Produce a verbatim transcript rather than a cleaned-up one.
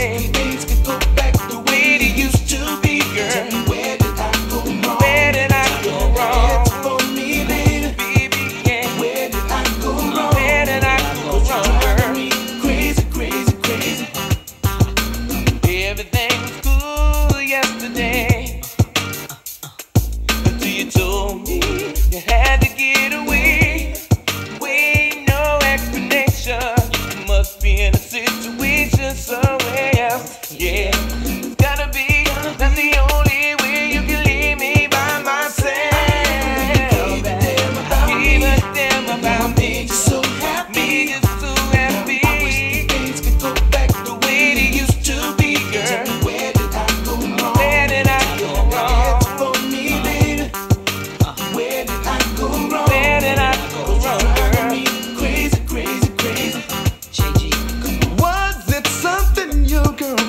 yesterday. Things could go back the way they used to be, girl. Tell me, where did I go wrong? Where did I go wrong? For me, baby, baby, yeah. Where did I go wrong? Where did I go wrong, girl? Crazy, crazy, crazy. Everything was cool yesterday until you told me you had to get away. Wait, no explanation. You must be in a situation somewhere else. Yeah, it's gotta be. That's the only way you can leave me by myself. Give a damn about me. Give a damn about me. Just so happy. Me just so happy. I wish the things could go back the way they used to be, girl. Tell me, where did I go wrong? Where did I go wrong? For me, baby. Where did I go wrong? Where did I go wrong, girl? Crazy, crazy, crazy. J G. Was it something your girl